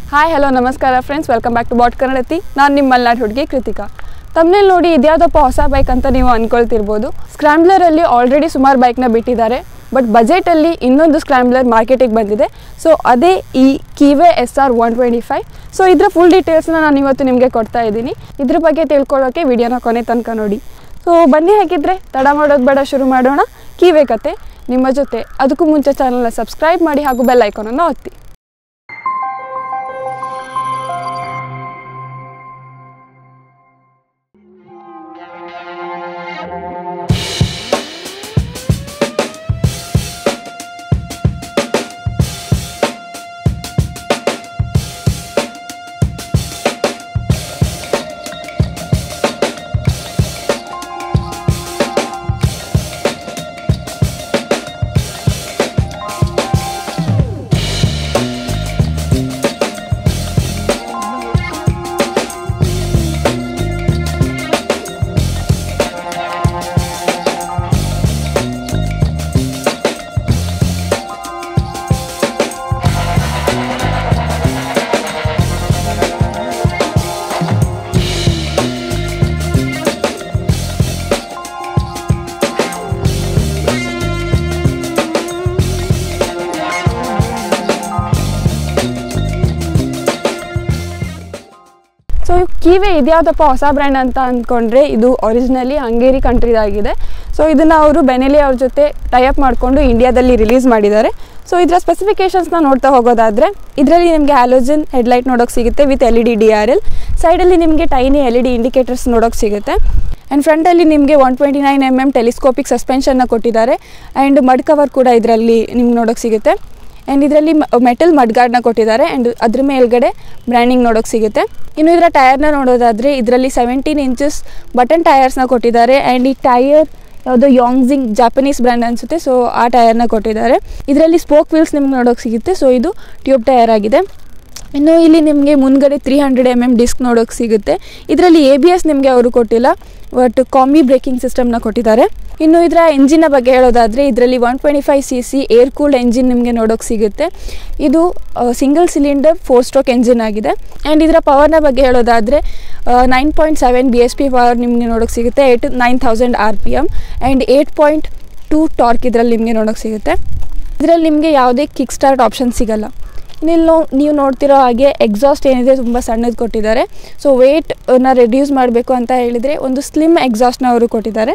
Hi hello ನಮಸ್ಕಾರ friends, welcome back to botkannadati. ನಾನು ನಿಮ್ಮ ಮಲ್ನಾಡ್ ಹುಡುಗಿ ಕೃತಿಕಾ. ತಮ್ಮನೇಲಿ ನೋಡಿ ಇದ್ಯಾವುದಪ್ಪ ಹೊಸ ಬೈಕ್ ಅಂತ ನೀವು ಅಂದ್ಕೊಳ್ತಿರ್ಬೋದು. ಸ್ಕ್ರಾಂಬ್ಲರಲ್ಲಿ ಆಲ್ರೆಡಿ ಸುಮಾರು ಬೈಕ್ನ ಬಿಟ್ಟಿದ್ದಾರೆ, ಬಟ್ ಬಜೆಟಲ್ಲಿ ಇನ್ನೊಂದು ಸ್ಕ್ರಾಂಬ್ಲರ್ ಮಾರ್ಕೆಟಿಗೆ ಬಂದಿದೆ. ಸೊ ಅದೇ ಈ Keeway SR125. ಸೊ ಇದರ ಫುಲ್ ಡೀಟೇಲ್ಸ್ನ ನಾನು ಇವತ್ತು ನಿಮಗೆ ಕೊಡ್ತಾ ಇದ್ದೀನಿ. ಇದ್ರ ಬಗ್ಗೆ ತಿಳ್ಕೊಳ್ಳೋಕ್ಕೆ ವಿಡಿಯೋನ ಕೊನೆ ತನಕ ನೋಡಿ. ಸೊ ಬನ್ನಿ, ಹಾಗಿದ್ರೆ ತಡ ಮಾಡೋದು ಬೇಡ, ಶುರು ಮಾಡೋಣ Keeway ಕತೆ ನಿಮ್ಮ ಜೊತೆ. ಅದಕ್ಕೂ ಮುಂಚೆ ಚಾನಲ್ನ ಸಬ್ಸ್ಕ್ರೈಬ್ ಮಾಡಿ ಹಾಗೂ ಬೆಲ್ ಐಕಾನನ್ನು ಒತ್ತಿ. ಸೊ Keeway ಇದ್ಯಾವುದಪ್ಪ ಹೊಸ ಬ್ರ್ಯಾಂಡ್ ಅಂತ ಅಂದ್ಕೊಂಡ್ರೆ, ಇದು ಒರಿಜಿನಲಿ ಹಂಗೇರಿ ಕಂಟ್ರಿದಾಗಿದೆ. ಸೊ ಇದನ್ನು ಅವರು ಬೆನೆಲಿ ಅವ್ರ ಜೊತೆ ಟೈಅಪ್ ಮಾಡಿಕೊಂಡು ಇಂಡಿಯಾದಲ್ಲಿ ರಿಲೀಸ್ ಮಾಡಿದ್ದಾರೆ. ಸೊ ಇದರ ಸ್ಪೆಸಿಫಿಕೇಷನ್ಸ್ನ ನೋಡ್ತಾ ಹೋಗೋದಾದರೆ, ಇದರಲ್ಲಿ ನಿಮಗೆ ಹ್ಯಾಲೋಜನ್ ಹೆಡ್ಲೈಟ್ ನೋಡೋಕೆ ಸಿಗುತ್ತೆ ವಿತ್ LED DRL. ಸೈಡಲ್ಲಿ ನಿಮಗೆ ಟೈನಿ LED ಇಂಡಿಕೇಟರ್ಸ್ ನೋಡೋಕೆ ಸಿಗುತ್ತೆ. ಆ್ಯಂಡ್ ಫ್ರಂಟಲ್ಲಿ ನಿಮಗೆ 129mm ಟೆಲಿಸ್ಕೋಪಿಕ್ ಸಸ್ಪೆನ್ಷನ್ನ ಕೊಟ್ಟಿದ್ದಾರೆ. ಆ್ಯಂಡ್ ಮಡ್ ಕವರ್ ಕೂಡ ಇದರಲ್ಲಿ ನಿಮ್ಗೆ ನೋಡೋಕೆ ಸಿಗುತ್ತೆ. ಆ್ಯಂಡ್ ಇದರಲ್ಲಿ ಮೆಟಲ್ ಮಡ್ಗಾರ್ಡ್ನ ಕೊಟ್ಟಿದ್ದಾರೆ. ಆ್ಯಂಡ್ ಅದ್ರ ಮೇಲ್ಗಡೆ ಬ್ರ್ಯಾಂಡಿಂಗ್ ನೋಡೋಕೆ ಸಿಗುತ್ತೆ. ಇನ್ನು ಇದರ ಟೈರ್ನ ನೋಡೋದಾದರೆ, ಇದರಲ್ಲಿ 17 ಇಂಚಸ್ ಬಟನ್ ಟೈರ್ಸ್ನ ಕೊಟ್ಟಿದ್ದಾರೆ. ಆ್ಯಂಡ್ ಈ ಟೈರ್ ಯಾವುದೋ ಯಾಂಗ್ಜಿಂಗ್ ಜಾಪನೀಸ್ ಬ್ರ್ಯಾಂಡ್ ಅನಿಸುತ್ತೆ. ಸೊ ಆ ಟೈರ್ನ ಕೊಟ್ಟಿದ್ದಾರೆ. ಇದರಲ್ಲಿ ಸ್ಪೋಕ್ ವೀಲ್ಸ್ ನಿಮ್ಗೆ ನೋಡೋಕೆ ಸಿಗುತ್ತೆ. ಸೊ ಇದು ಟ್ಯೂಬ್ ಟೈರ್ ಆಗಿದೆ. ಇನ್ನು ಇಲ್ಲಿ ನಿಮಗೆ ಮುಂದ್ಗಡೆ 300mm ಡಿಸ್ಕ್ ನೋಡೋಕೆ ಸಿಗುತ್ತೆ. ಇದರಲ್ಲಿ ABS ನಿಮಗೆ ಅವರು ಕೊಟ್ಟಿಲ್ಲ, ಬಟ್ ಕಾಂಬಿ ಬ್ರೇಕಿಂಗ್ ಸಿಸ್ಟಮ್ನ ಕೊಟ್ಟಿದ್ದಾರೆ. ಇನ್ನು ಇದರ ಎಂಜಿನ್ನ ಬಗ್ಗೆ ಹೇಳೋದಾದರೆ, ಇದರಲ್ಲಿ 125cc ಏರ್ ಕೂಲ್ಡ್ ಎಂಜಿನ್ ನಿಮಗೆ ನೋಡೋಕೆ ಸಿಗುತ್ತೆ. ಇದು ಸಿಂಗಲ್ ಸಿಲಿಂಡರ್ 4 ಸ್ಟ್ರೋಕ್ ಎಂಜಿನ್ ಆಗಿದೆ. ಆ್ಯಂಡ್ ಇದರ ಪವರ್ನ ಬಗ್ಗೆ ಹೇಳೋದಾದರೆ 9.7 BHP ಪವರ್ ನಿಮಗೆ ನೋಡೋಕೆ ಸಿಗುತ್ತೆ. 9000 RPM ಆ್ಯಂಡ್ 8.2 ಟಾರ್ಕ್ ಇದರಲ್ಲಿ ನಿಮಗೆ ನೋಡೋಕೆ ಸಿಗುತ್ತೆ. ಇದರಲ್ಲಿ ನಿಮಗೆ ಯಾವುದೇ ಕಿಕ್ ಸ್ಟಾರ್ಟ್ ಆಪ್ಷನ್ ಸಿಗಲ್ಲ. ನೀವು ನೋಡ್ತಿರೋ ಹಾಗೆ ಎಕ್ಸಾಸ್ಟ್ ಏನಿದೆ ತುಂಬ ಸಣ್ಣದು ಕೊಟ್ಟಿದ್ದಾರೆ. ಸೊ ವೆಯ್ಟ್ನ ರೆಡ್ಯೂಸ್ ಮಾಡಬೇಕು ಅಂತ ಹೇಳಿದರೆ ಒಂದು ಸ್ಲಿಮ್ ಎಕ್ಸಾಸ್ಟ್ನ ಅವರು ಕೊಟ್ಟಿದ್ದಾರೆ.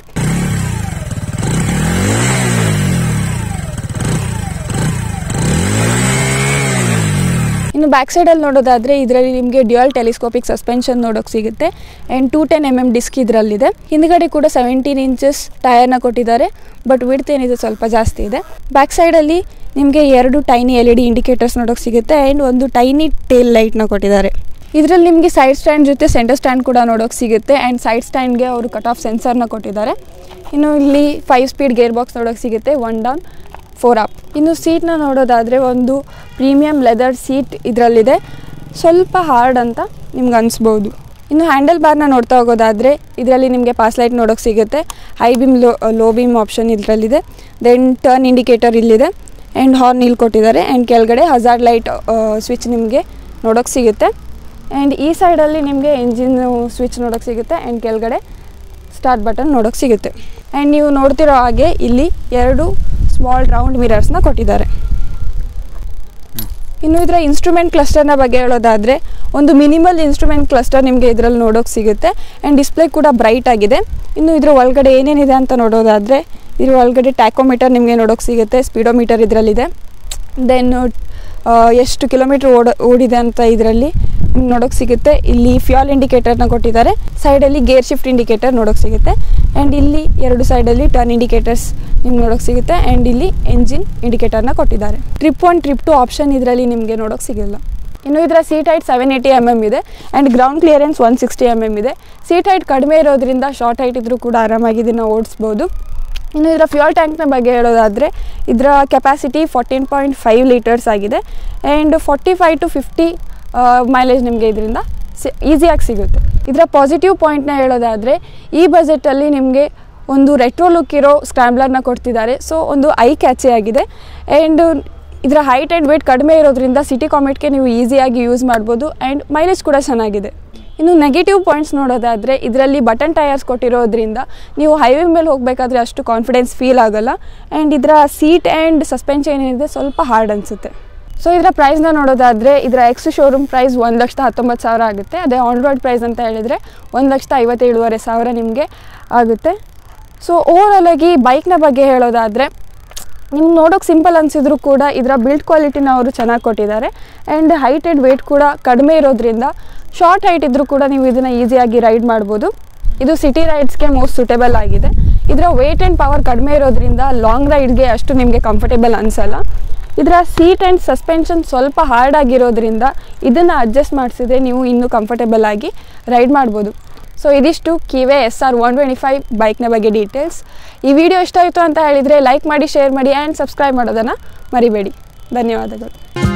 ಇನ್ನು ಬ್ಯಾಕ್ ಸೈಡಲ್ಲಿ ನೋಡೋದಾದರೆ, ಇದರಲ್ಲಿ ನಿಮಗೆ ಡ್ಯುಯಲ್ ಟೆಲಿಸ್ಕೋಪಿಕ್ ಸಸ್ಪೆನ್ಷನ್ ನೋಡೋಕೆ ಸಿಗುತ್ತೆ. ಆ್ಯಂಡ್ 210mm ಡಿಸ್ಕ್ ಇದರಲ್ಲಿದೆ. ಹಿಂದ್ಗಡೆ ಕೂಡ 17 ಇಂಚಸ್ ಟೈರ್ನ ಕೊಟ್ಟಿದ್ದಾರೆ, ಬಟ್ ವಿಡ್ತ್ ಏನಿದೆ ಸ್ವಲ್ಪ ಜಾಸ್ತಿ ಇದೆ. ಬ್ಯಾಕ್ ಸೈಡಲ್ಲಿ ನಿಮಗೆ 2 ಟೈನಿ LED ಇಂಡಿಕೇಟರ್ಸ್ ನೋಡೋಕೆ ಸಿಗುತ್ತೆ. ಆ್ಯಂಡ್ ಒಂದು ಟೈನಿ ಟೇಲ್ ಲೈಟ್ನ ಕೊಟ್ಟಿದ್ದಾರೆ. ಇದರಲ್ಲಿ ನಿಮಗೆ ಸೈಡ್ ಸ್ಟ್ಯಾಂಡ್ ಜೊತೆ ಸೆಂಟರ್ ಸ್ಟ್ಯಾಂಡ್ ಕೂಡ ನೋಡೋಕೆ ಸಿಗುತ್ತೆ. ಆ್ಯಂಡ್ ಸೈಡ್ ಸ್ಟ್ಯಾಂಡ್ಗೆ ಅವರು ಕಟ್ ಆಫ್ ಸೆನ್ಸರ್ನ ಕೊಟ್ಟಿದ್ದಾರೆ. ಇನ್ನು ಇಲ್ಲಿ 5 ಸ್ಪೀಡ್ ಗೇರ್ ಬಾಕ್ಸ್ ನೋಡೋಕೆ ಸಿಗುತ್ತೆ, 1 ಡೌನ್ 4 ಅಪ್. ಇನ್ನು ಸೀಟ್ನ ನೋಡೋದಾದರೆ, ಒಂದು ಪ್ರೀಮಿಯಂ ಲೆದರ್ ಸೀಟ್ ಇದರಲ್ಲಿದೆ. ಸ್ವಲ್ಪ ಹಾರ್ಡ್ ಅಂತ ನಿಮ್ಗೆ ಅನಿಸ್ಬೋದು. ಇನ್ನು ಹ್ಯಾಂಡಲ್ ಬಾರ್ನ ನೋಡ್ತಾ ಹೋಗೋದಾದರೆ, ಇದರಲ್ಲಿ ನಿಮಗೆ ಪಾಸ್ ಲೈಟ್ ನೋಡೋಕೆ ಸಿಗುತ್ತೆ. High beam low beam option ಇದರಲ್ಲಿದೆ. ದೆನ್ ಟರ್ನ್ ಇಂಡಿಕೇಟರ್ ಇಲ್ಲಿದೆ. ಆ್ಯಂಡ್ ಹಾರ್ನ್ ಇಲ್ಲಿ ಕೊಟ್ಟಿದ್ದಾರೆ. ಆ್ಯಂಡ್ ಕೆಳಗಡೆ ಹಜಾರ್ಡ್ ಲೈಟ್ ಸ್ವಿಚ್ ನಿಮಗೆ ನೋಡೋಕೆ ಸಿಗುತ್ತೆ. ಆ್ಯಂಡ್ ಈ ಸೈಡಲ್ಲಿ ನಿಮಗೆ ಎಂಜಿನ್ ಸ್ವಿಚ್ ನೋಡೋಕೆ ಸಿಗುತ್ತೆ. ಆ್ಯಂಡ್ ಕೆಳಗಡೆ ಸ್ಟಾರ್ಟ್ ಬಟನ್ ನೋಡೋಕೆ ಸಿಗುತ್ತೆ. ಆ್ಯಂಡ್ ನೀವು ನೋಡ್ತಿರೋ ಹಾಗೆ ಇಲ್ಲಿ 2 ಸ್ಮಾಲ್ ರೌಂಡ್ ಮಿರರ್ಸ್ನ ಕೊಟ್ಟಿದ್ದಾರೆ. ಇನ್ನು ಇದರ ಇನ್ಸ್ಟ್ರೂಮೆಂಟ್ ಕ್ಲಸ್ಟರ್ನ ಬಗ್ಗೆ ಹೇಳೋದಾದರೆ, ಒಂದು ಮಿನಿಮಲ್ ಇನ್ಸ್ಟ್ರೂಮೆಂಟ್ ಕ್ಲಸ್ಟರ್ ನಿಮಗೆ ಇದರಲ್ಲಿ ನೋಡೋಕೆ ಸಿಗುತ್ತೆ. ಆ್ಯಂಡ್ ಡಿಸ್ಪ್ಲೇ ಕೂಡ ಬ್ರೈಟ್ ಆಗಿದೆ. ಇನ್ನು ಇದರ ಒಳಗಡೆ ಏನೇನಿದೆ ಅಂತ ನೋಡೋದಾದರೆ, ಇದ್ರ ಒಳಗಡೆ ಟ್ಯಾಕೋಮೀಟರ್ ನಿಮಗೆ ನೋಡೋಕೆ ಸಿಗುತ್ತೆ. ಸ್ಪೀಡೋಮೀಟರ್ ಇದರಲ್ಲಿದೆ. ದೆನ್ ಎಷ್ಟು ಕಿಲೋಮೀಟ್ರ್ ಓಡಿದೆ ಅಂತ ಇದರಲ್ಲಿ ನಿಮ್ಗೆ ನೋಡೋಕೆ ಸಿಗುತ್ತೆ. ಇಲ್ಲಿ ಫ್ಯೂಯಲ್ ಇಂಡಿಕೇಟರ್ನ ಕೊಟ್ಟಿದ್ದಾರೆ. ಸೈಡಲ್ಲಿ ಗೇರ್ ಶಿಫ್ಟ್ ಇಂಡಿಕೇಟರ್ ನೋಡೋಕೆ ಸಿಗುತ್ತೆ. ಆ್ಯಂಡ್ ಇಲ್ಲಿ 2 ಸೈಡಲ್ಲಿ ಟರ್ನ್ ಇಂಡಿಕೇಟರ್ಸ್ ನಿಮ್ಗೆ ನೋಡೋಕೆ ಸಿಗುತ್ತೆ. ಆ್ಯಂಡ್ ಇಲ್ಲಿ ಎಂಜಿನ್ ಇಂಡಿಕೇಟರ್ನ ಕೊಟ್ಟಿದ್ದಾರೆ. ಟ್ರಿಪ್ 1 ಟ್ರಿಪ್ 2 ಆಪ್ಷನ್ ಇದರಲ್ಲಿ ನಿಮಗೆ ನೋಡೋಕೆ ಸಿಗಲ್ಲ. ಇನ್ನು ಇದರ ಸೀಟ್ ಹೈಟ್ 780mm ಇದೆ. ಆ್ಯಂಡ್ ಗ್ರೌಂಡ್ ಕ್ಲಿಯರೆನ್ಸ್ 160mm ಇದೆ. ಸೀಟ್ ಹೈಟ್ ಕಡಿಮೆ ಇರೋದ್ರಿಂದ ಶಾರ್ಟ್ ಹೈಟ್ ಇದ್ರೂ ಕೂಡ ಆರಾಮಾಗಿ ಇದನ್ನು ಓಡಿಸ್ಬೋದು. ಇನ್ನು ಇದರ ಫ್ಯೂಯಲ್ ಟ್ಯಾಂಕ್ನ ಬಗ್ಗೆ ಹೇಳೋದಾದರೆ, ಇದರ ಕೆಪಾಸಿಟಿ 14.5 ಲೀಟರ್ಸ್ ಆಗಿದೆ. ಆ್ಯಂಡ್ 45 to 50 ಮೈಲೇಜ್ ನಿಮಗೆ ಇದರಿಂದ ಈಸಿಯಾಗಿ ಸಿಗುತ್ತೆ. ಇದರ ಪಾಸಿಟಿವ್ ಪಾಯಿಂಟ್ನ ಹೇಳೋದಾದರೆ, ಈ ಬಜೆಟಲ್ಲಿ ನಿಮಗೆ ಒಂದು ರೆಟ್ರೋ ಲುಕ್ ಇರೋ ಸ್ಕ್ರಾಂಬ್ಲರ್ನ ಕೊಡ್ತಿದ್ದಾರೆ. ಸೊ ಒಂದು ಐ ಕ್ಯಾಚಿ ಆಗಿದೆ. ಆ್ಯಂಡ್ ಇದರ ಹೈಟ್ ಆ್ಯಂಡ್ ವೇಟ್ ಕಡಿಮೆ ಇರೋದ್ರಿಂದ ಸಿಟಿ ಕಾಮೆಟ್ಗೆ ನೀವು ಈಸಿಯಾಗಿ ಯೂಸ್ ಮಾಡ್ಬೋದು ಆ್ಯಂಡ್ ಮೈಲೇಜ್ ಕೂಡ ಚೆನ್ನಾಗಿದೆ. ಇನ್ನು ನೆಗೆಟಿವ್ ಪಾಯಿಂಟ್ಸ್ ನೋಡೋದಾದರೆ ಇದರಲ್ಲಿ ಬಟನ್ ಟೈರ್ಸ್ ಕೊಟ್ಟಿರೋದ್ರಿಂದ ನೀವು ಹೈವೇ ಮೇಲೆ ಹೋಗಬೇಕಾದ್ರೆ ಅಷ್ಟು ಕಾನ್ಫಿಡೆನ್ಸ್ ಫೀಲ್ ಆಗೋಲ್ಲ ಆ್ಯಂಡ್ ಇದರ ಸೀಟ್ ಆ್ಯಂಡ್ ಸಸ್ಪೆನ್ಷನ್ ಏನಿದೆ ಸ್ವಲ್ಪ ಹಾರ್ಡ್ ಅನಿಸುತ್ತೆ. ಸೊ ಇದರ ಪ್ರೈಸ್ನ ನೋಡೋದಾದರೆ ಇದರ ಎಕ್ಸ್ ಶೋರೂಮ್ ಪ್ರೈಸ್ 1,19,000 ಆಗುತ್ತೆ. ಅದೇ ಆನ್ ರೋಡ್ ಪ್ರೈಸ್ ಅಂತ ಹೇಳಿದರೆ 1,57,500 ನಿಮಗೆ ಆಗುತ್ತೆ. ಸೊ ಓವರಾಲ್ ಆಗಿ ಬೈಕ್ನ ಬಗ್ಗೆ ಹೇಳೋದಾದರೆ ನಿಮ್ಗೆ ನೋಡೋಕೆ ಸಿಂಪಲ್ ಅನಿಸಿದ್ರು ಕೂಡ ಇದರ ಬಿಲ್ಡ್ ಕ್ವಾಲಿಟಿನ ಅವರು ಚೆನ್ನಾಗಿ ಕೊಟ್ಟಿದ್ದಾರೆ ಆ್ಯಂಡ್ ಹೈಟ್ ಆ್ಯಂಡ್ ವೇಟ್ ಕೂಡ ಕಡಿಮೆ ಇರೋದ್ರಿಂದ ಶಾರ್ಟ್ ಹೈಟ್ ಇದ್ದರೂ ಕೂಡ ನೀವು ಇದನ್ನು ಈಸಿಯಾಗಿ ರೈಡ್ ಮಾಡ್ಬೋದು. ಇದು ಸಿಟಿ ರೈಡ್ಸ್ಗೆ ಮೋಸ್ಟ್ ಸೂಟೇಬಲ್ ಆಗಿದೆ. ಇದರ ವೇಟ್ ಆ್ಯಂಡ್ ಪವರ್ ಕಡಿಮೆ ಇರೋದ್ರಿಂದ ಲಾಂಗ್ ರೈಡ್ಗೆ ಅಷ್ಟು ನಿಮಗೆ ಕಂಫರ್ಟೇಬಲ್ ಅನಿಸಲ್ಲ. ಇದರ ಸೀಟ್ ಆ್ಯಂಡ್ ಸಸ್ಪೆನ್ಷನ್ ಸ್ವಲ್ಪ ಹಾರ್ಡ್ ಆಗಿರೋದ್ರಿಂದ ಇದನ್ನು ಅಡ್ಜಸ್ಟ್ ಮಾಡಿಸಿದ್ರೆ ನೀವು ಇನ್ನೂ ಕಂಫರ್ಟೇಬಲ್ ಆಗಿ ರೈಡ್ ಮಾಡ್ಬೋದು. ಸೊ ಇದಿಷ್ಟು Keeway SR125 ಬೈಕ್ನ ಬಗ್ಗೆ ಡೀಟೇಲ್ಸ್. ಈ ವಿಡಿಯೋ ಇಷ್ಟ ಆಯಿತು ಅಂತ ಹೇಳಿದರೆ ಲೈಕ್ ಮಾಡಿ, ಶೇರ್ ಮಾಡಿ ಆ್ಯಂಡ್ ಸಬ್ಸ್ಕ್ರೈಬ್ ಮಾಡೋದನ್ನು ಮರಿಬೇಡಿ. ಧನ್ಯವಾದಗಳು.